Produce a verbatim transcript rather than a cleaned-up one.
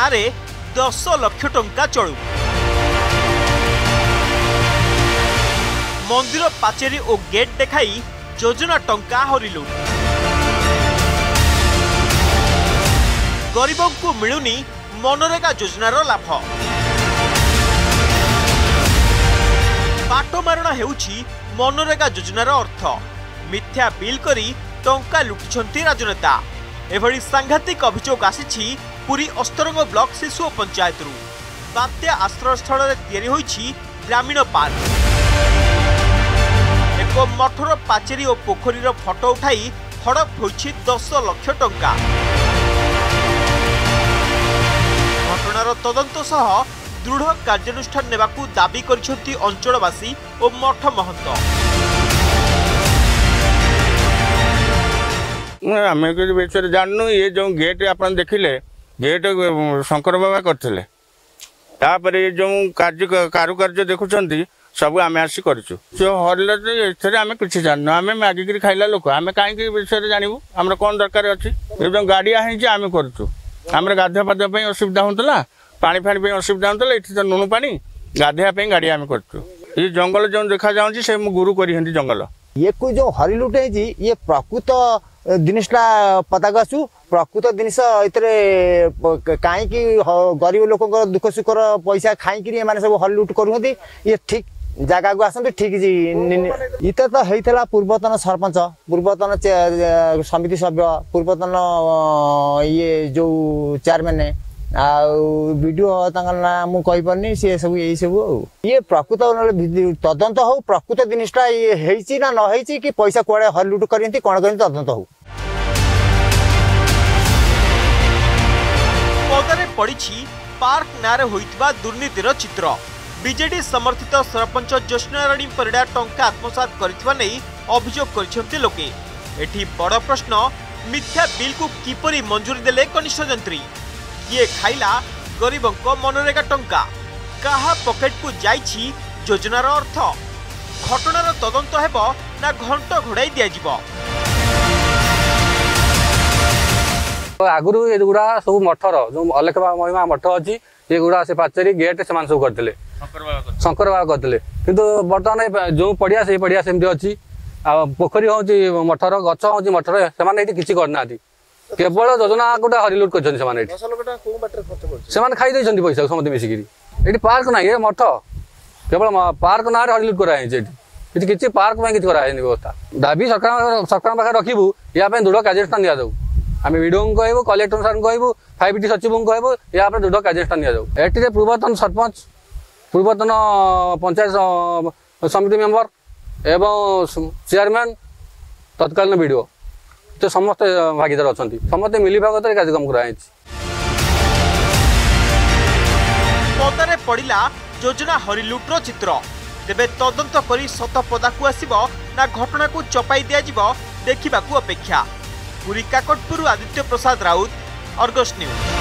नारे दस लाख टंका चलू। मंदिर पाचेरी और गेट देखाई योजना टंका हरिलुट। गरीबों को मिलुनी मनरेगा योजनार लाभ। बाटमारणा हेउछि मनरेगा योजनार अर्थ। मिथ्या बिल करी टंका लुटिछंती राजनेता। एभली सांघातिक अभियोग आसिछि पुरी अस्तरंग ब्लॉक शिशु पंचायत रु। बात्या आश्रय स्थल तैयारी होइछि ग्रामीण पार्क। एक मठर पाचेरी और पोखरीर फटो उठाई हड़प होइछि दस लाख टंका। घटनार तदंत सह दृढ़ कार्यानुष्ठान नेबाकू दाबी करिसेंती अंचलवासी और मठ महंत। आम विषय जानू ये जो गेट आप देखिले गेट शंकर बाबा करते तापर ये जो कार्य कारुकार्य देखुं सब आम आसी करूँ हरले आम कि जानू आम मागिक खाइला लोक आम कहीं विषय जानवु आम कौन दरकार अच्छी ये जो गाड़िया आम करूँ आम गाधुआ पाधुआ असुविधा होता पानी फाणी असुविधा होता ये तो लुणु पानी गाधुआ गाड़ी आम करूँ ये जंगल जो देखा जाऊँगी से गुरु करी जंगल ये को जो हरिलुट है ये प्रकृत जिनटा पताक आसू प्रकृत जिनस कहीं गरीब लोक दुख सुखर पैसा खाई सब हरिलुट करूँ ये ठीक जगह को आसते ठीक इत तो होता पूर्वतन सरपंच पूर्वतन समिति सभ्य पूर्वतन ये जो चेयरमैन वीडियो ना मु कही पारनी सी सब यही सब ये प्रकृत तदंत हो प्रकृत जिनटा ये ना न कि पैसा कुआड़े हरिलुट करती कौन कर तदंत हो। पदारे पड़ी पार्क नारे होइतबा दुर्नीतिर चित्र। बीजेडी समर्थित सरपंच ज्योत्स्नाराणी परिडा टंका आत्मसात करथिबा नै अभियोग करिसेंती लोके। एठी बड़ प्रश्न मिथ्या बिल को किपरि मंजूरी देले कनिष्ठ जंत्री। ये खाइला गरीबों को मनरेगा टंका कहा पॉकेट को जाइछि योजनार अर्थ। घटनार तदंत हेबो ना घंट घोड़ाई दिया जिवो। आगुरु ये गुड़ा सब मठर जो अलेख महिमा मठ अच्छी ये गुड़ा से पाचेरी गेट से सब करते शंकर बाबा करते किंतु बर्तमान जो पड़िया से पड़िया सेमती अच्छी पोखरी हूँ मठर गच हूँ मठर से किसी करना केवल योजना गोटे हरिलुट कर खाई पैसा समस्त मिसिकी ये पार्क ना ये मठ केवल पार्क ना हरिलुट कराई किसी पार्क में किसी कराए व्यवस्था दाबी सरकार सरकार पाखे रखू या दृढ़ कार्यानुष्ठान दि जाऊ आम वीडियो को कहूँ कलेक्टर सार कहूँ फाइव टी सचिव को कहूँ या दृढ़ कार्यानुष्ठान दि जाऊ। एटी पूर्वतन सरपंच पूर्वतन पंचायत समिति मेंबर एवं चेयरमैन तत्कालीन वीडियो तो समस्त भागीदार अच्छा समस्त मिलीभागत कार्यक्रम कराई। पदारे पड़ा योजना हरिलुट्र चित्र। तेबे तदंत करी सत पदाकू आसिबो ना घटना को चपाई दिया जिवो देखिबाकू अपेक्षा। Puri Kakatpur Aditya Prasad Raut, Argus news.